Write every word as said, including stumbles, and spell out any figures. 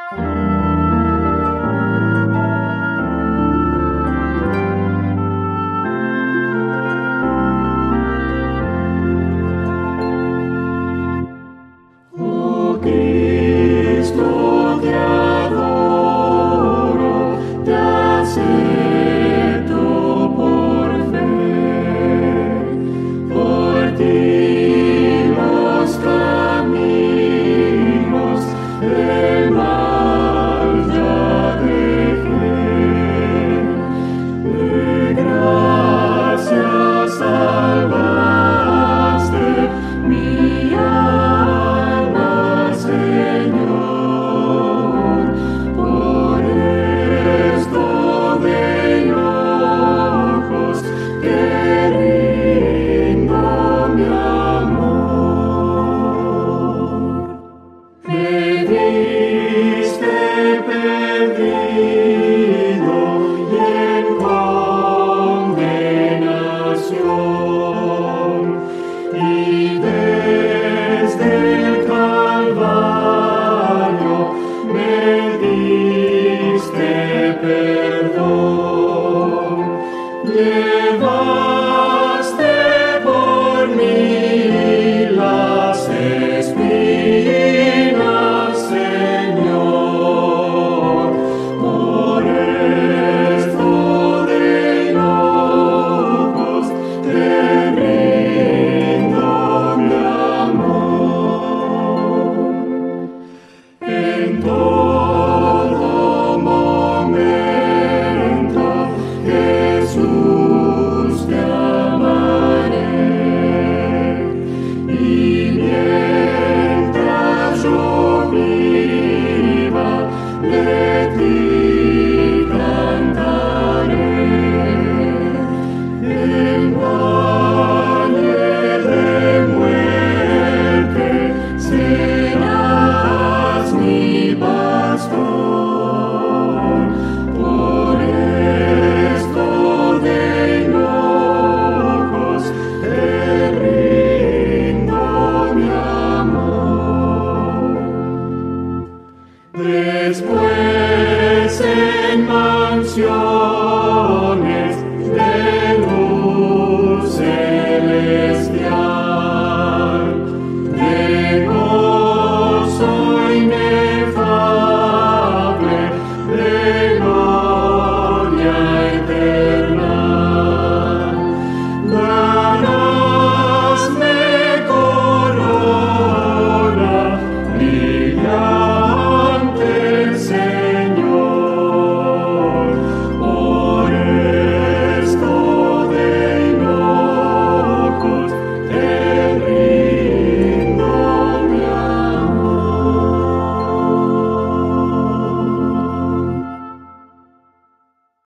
Oh Cristo, te adoro, te acepto por fe. Por ti los caminos del mal ya dejé. De gracia salvaste mi alma, Señor. Por esto de ojos te rindo mi amor. Me viste perdido y en condenación, y desde el Calvario me diste perdón. Llevaste por mí las espinas, Señor. Por esto de ojos te rindo mi amor. En todo momento, Jesús, te amaré. Y mientras yo viva, de ti cantaré. En valle de muerte serás mi pastor. Por esto de ojos te rindo mi amor. Después